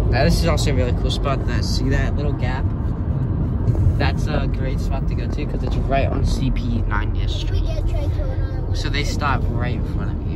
Now this is also a really cool spot. See that little gap? That's a great spot to go to because it's right on CP 90th Street. So they stop right in front of you.